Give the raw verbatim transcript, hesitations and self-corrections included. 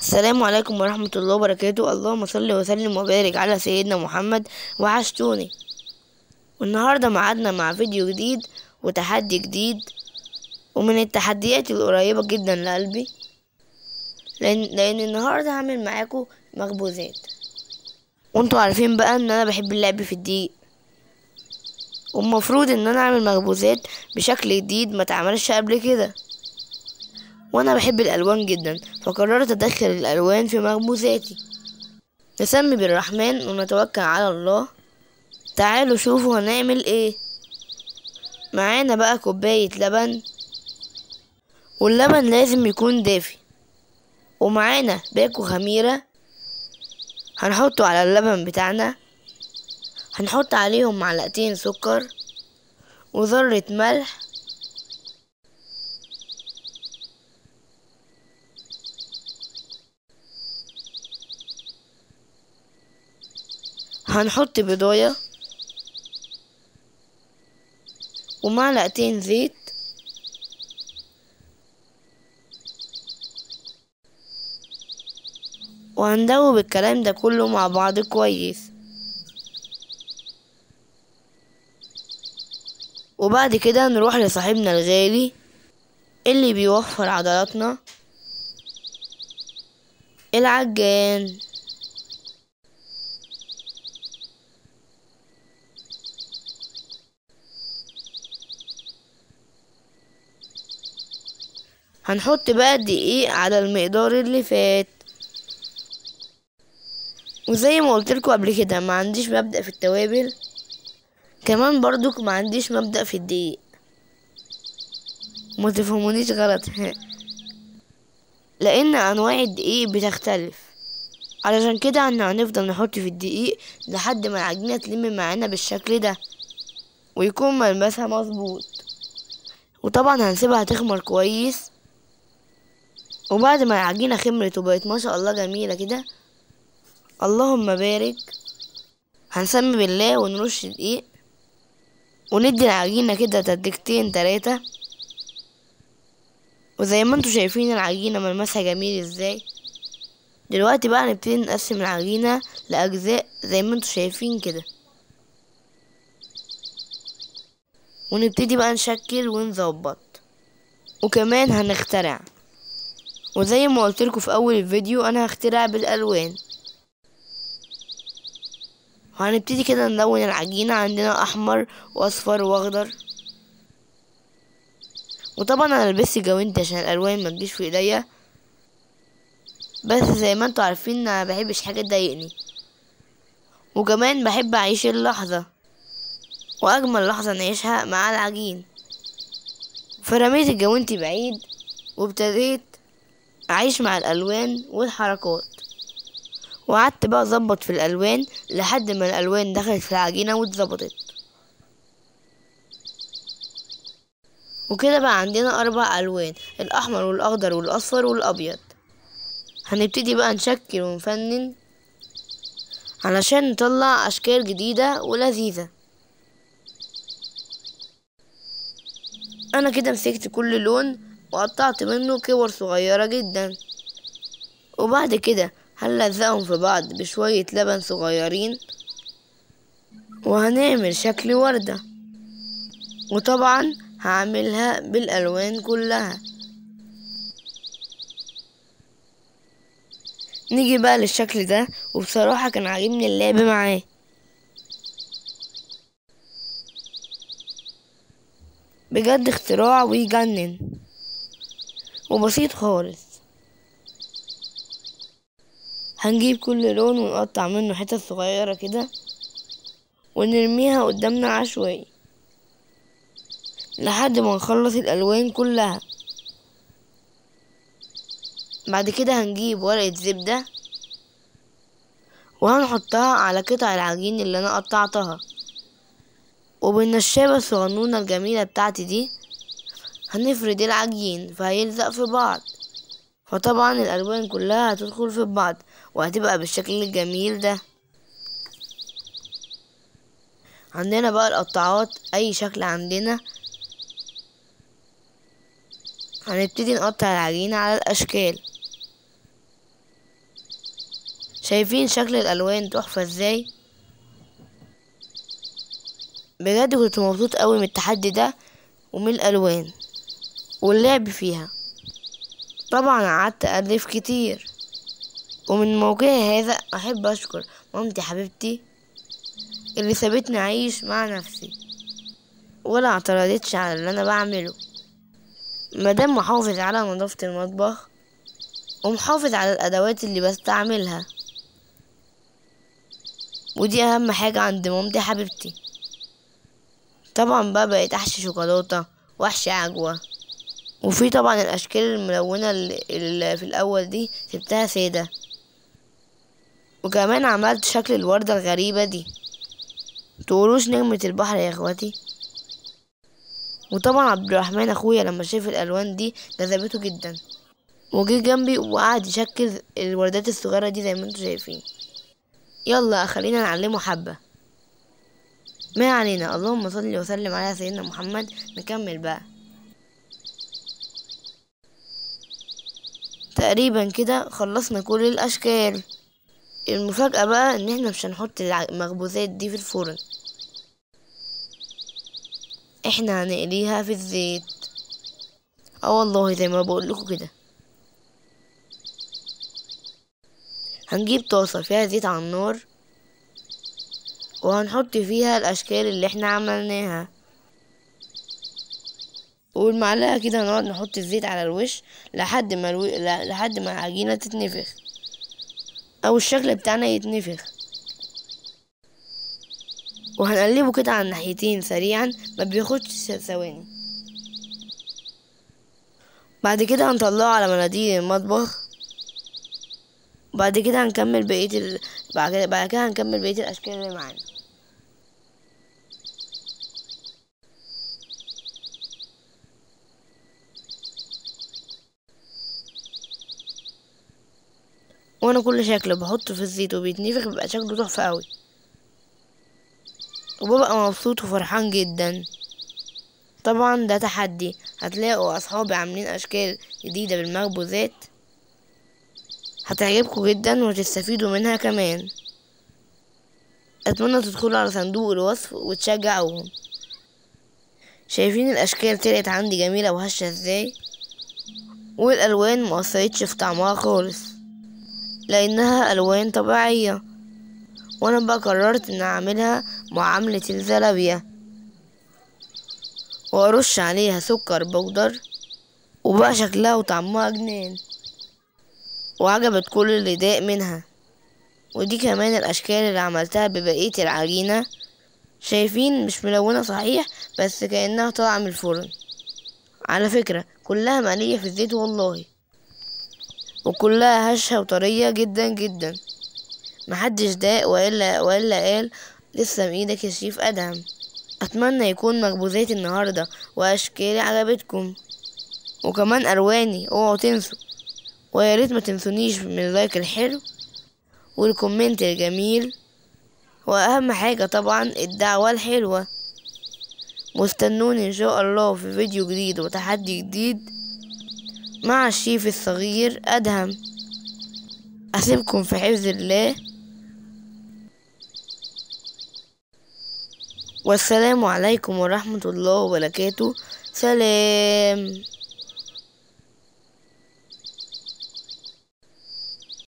السلام عليكم ورحمة الله وبركاته. اللهم صل وسلم وبارك على سيدنا محمد. وحشتوني. والنهاردة معادنا مع فيديو جديد وتحدي جديد، ومن التحديات القريبة جدا لقلبي، لأن, لأن النهاردة هعمل معاكم مخبوزات. وانتوا عارفين بقى ان انا بحب اللعب في الدقيق، والمفروض ان انا اعمل مخبوزات بشكل جديد ما اتعملش قبل كده. وانا بحب الالوان جدا، فقررت ادخل الالوان في مخبوزاتي. نسمي بالرحمن ونتوكل على الله. تعالوا شوفوا هنعمل ايه. معانا بقى كوباية لبن، واللبن لازم يكون دافي. ومعانا باكو خميرة هنحطه على اللبن بتاعنا. هنحط عليهم معلقتين سكر وذرة ملح، هنحط بيضاية ومعلقتين زيت، وهندوب الكلام ده كله مع بعض كويس. وبعد كده نروح لصاحبنا الغالي اللي بيوفر عضلاتنا، العجان. هنحط بقى الدقيق على المقدار اللي فات. وزي ما قلتلكوا قبل كده ما عنديش مبدأ في التوابل، كمان برضو ما عنديش مبدأ في الدقيق، وما تفهمونيش غلط لان انواع الدقيق بتختلف. علشان كده احنا هنفضل نحط في الدقيق لحد ما العجينة تلم معانا بالشكل ده ويكون ملمسها مظبوط. وطبعا هنسيبها تخمر كويس. وبعد ما العجينة خمرت وبقت ما شاء الله جميلة كده، اللهم بارك، هنسمي بالله ونرش دقيق وندي العجينة كده تدقيقتين تلاتة. وزي ما انتوا شايفين العجينة ملمسها جميل ازاي. دلوقتي بقى نبتدي نقسم العجينة لأجزاء زي ما انتوا شايفين كده، ونبتدي بقى نشكل ونظبط. وكمان هنخترع، وزي ما قلتلكوا في اول الفيديو انا هخترع بالالوان. وهنبتدي كده نلون العجينة. عندنا احمر واصفر واخضر. وطبعا انا لبست جوانتي عشان الالوان ما تجيش في ايديا، بس زي ما انتوا عارفين انا مبحبش حاجه تضايقني، وكمان بحب اعيش اللحظه، واجمل لحظه نعيشها مع العجين. فرميت الجوانتي بعيد وابتديت اعيش مع الالوان والحركات. وقعدت بقى اظبط في الالوان لحد ما الالوان دخلت في العجينه واتظبطت. وكده بقى عندنا اربع الوان، الاحمر والاخضر والاصفر والابيض. هنبتدي بقى نشكل ونفنن علشان نطلع اشكال جديده ولذيذه. انا كده مسكت كل لون وقطعت منه كور صغيره جدا، وبعد كده هنلزقهم في بعض بشويه لبن صغيرين، وهنعمل شكل ورده. وطبعا هعملها بالالوان كلها. نيجي بقى للشكل ده، وبصراحه كان عاجبني اللعب معاه. بجد اختراع ويجنن وبسيط خالص. هنجيب كل لون ونقطع منه حتت صغيرة كده ونرميها قدامنا عشوائي لحد ما نخلص الألوان كلها. بعد كده هنجيب ورقة زبدة وهنحطها على قطع العجين اللي انا قطعتها، وبالنشابة الصغنونة الجميلة بتاعتي دي هنفرد العجين فهيلزق في بعض. فطبعا الألوان كلها هتدخل في بعض وهتبقى بالشكل الجميل ده. عندنا بقى القطاعات اي شكل عندنا. هنبتدي نقطع العجينة على الاشكال. شايفين شكل الالوان تحفة ازاي؟ بجد كنت مبسوط قوي من التحدي ده ومن الالوان واللعب فيها. طبعا قعدت الف كتير، ومن موقعي هذا احب اشكر مامتي حبيبتي اللي سابتني اعيش مع نفسي ولا اعترضتش على اللي انا بعمله، مادام محافظ على نظافة المطبخ ومحافظ على الادوات اللي بستعملها، ودي اهم حاجة عند مامتي حبيبتي. طبعا بقى بقيت احشي شوكولاتة واحشي عجوة، وفي طبعا الاشكال الملونة اللي اللي في الاول دي سبتها سادة، وكمان عملت شكل الوردة الغريبة دي، تقولوش نجمة البحر يا اخواتي. وطبعا عبد الرحمن اخويا لما شاف الالوان دي جذبته جدا، وجه جنبي وقعد يشكل الوردات الصغيرة دي زي ما انتوا شايفين. يلا خلينا نعلمه حبة. ما علينا، اللهم صل وسلم على سيدنا محمد. نكمل بقى. تقريبا كده خلصنا كل الاشكال. المفاجأة بقى ان احنا مش هنحط المخبوزات دي في الفرن، احنا هنقليها في الزيت. اه والله زي ما بقول لكم كده. هنجيب طاسة فيها زيت على النار، وهنحط فيها الاشكال اللي احنا عملناها، والمعلقة كده هنقعد نحط الزيت على الوش لحد ما الو... ل- لحد ما العجينة تتنفخ او الشكل بتاعنا يتنفخ، وهنقلبه كده على الناحيتين سريعا، ما بياخدش ثواني. بعد كده هنطلعه على مناديل المطبخ. بعد كده هنكمل بقية ال... بعد كده بعد كده هنكمل بقية الاشكال اللي معانا. وانا كل شكل بحطه في الزيت وبيتنفخ بيبقى شكله تحفة قوي، وببقى مبسوط وفرحان جدا. طبعا ده تحدي، هتلاقوا اصحابي عاملين اشكال جديدة بالمخبوزات هتعجبكم جدا وتستفيدوا منها كمان. اتمنى تدخلوا على صندوق الوصف وتشجعوهم. شايفين الاشكال طلعت عندي جميلة وهشة ازاي، والالوان مؤثرتش في طعمها خالص لانها الوان طبيعية. وانا بقى قررت ان اعملها معاملة الزلابية، وارش عليها سكر بودر، وبقى شكلها وطعمها جنان، وعجبت كل اللي ضاق منها. ودي كمان الاشكال اللي عملتها ببقية العجينة. شايفين مش ملونة صحيح، بس كأنها طالعة من الفرن. على فكرة كلها مقلية في الزيت والله، وكلها هشة وطرية جدا جدا. محدش داق وإلا وإلا قال لسه بإيدك يا شيف أدهم. أتمنى يكون مخبوزاتي النهاردة وأشكالي عجبتكم، وكمان ألواني اوعوا تنسوا. وياريت ما تنسونيش من اللايك الحلو والكومنت الجميل، وأهم حاجة طبعا الدعوة الحلوة. واستنوني إن شاء الله في فيديو جديد وتحدي جديد مع الشيف الصغير أدهم. أسيبكم في حفظ الله، والسلام عليكم ورحمة الله وبركاته. سلام.